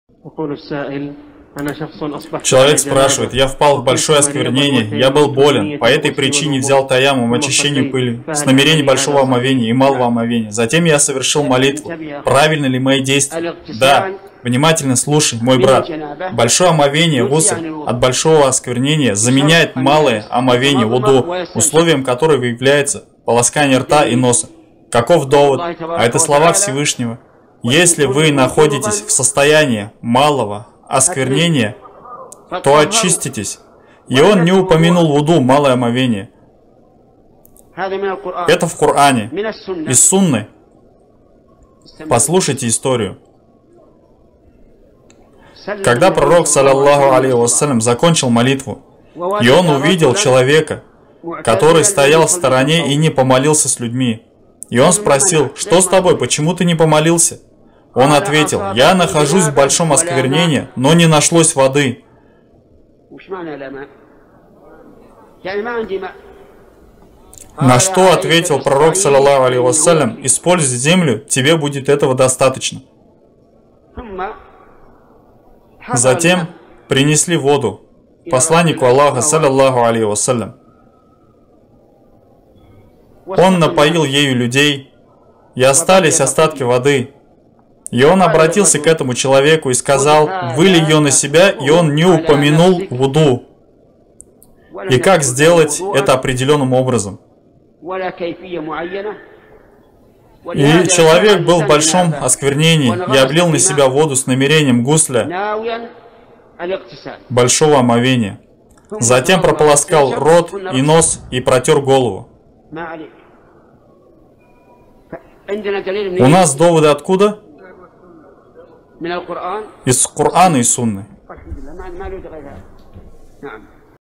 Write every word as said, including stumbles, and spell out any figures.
Человек спрашивает: я впал в большое осквернение, я был болен, по этой причине взял таяммум, очищение пыли, с намерением большого омовения и малого омовения. Затем я совершил молитву. Правильно ли мои действия? Да. Внимательно слушай, мой брат. Большое омовение, гусль, от большого осквернения заменяет малое омовение, вуду, условием которого является полоскание рта и носа. Каков довод? А это слова Всевышнего. Если вы находитесь в состоянии малого осквернения, то очиститесь. И он не упомянул вуду, малое омовение. Это в Коране. Из Сунны. Послушайте историю. Когда пророк, саллаллаху алейхи вассалям, закончил молитву, и он увидел человека, который стоял в стороне и не помолился с людьми. И он спросил: что с тобой, почему ты не помолился? Он ответил: я нахожусь в большом осквернении, но не нашлось воды. На что ответил пророк, саллаллаху алейхи вассалям: используй землю, тебе будет этого достаточно. Затем принесли воду посланнику Аллаха, саллаллаху алейхи вассалям. Он напоил ею людей, и остались остатки воды. И он обратился к этому человеку и сказал: вылей ее на себя, и он не упомянул вуду. И как сделать это определенным образом? И человек был в большом осквернении и облил на себя воду с намерением гусля, большого омовения. Затем прополоскал рот и нос и протер голову. У нас доводы откуда? Из Корана и Сунны.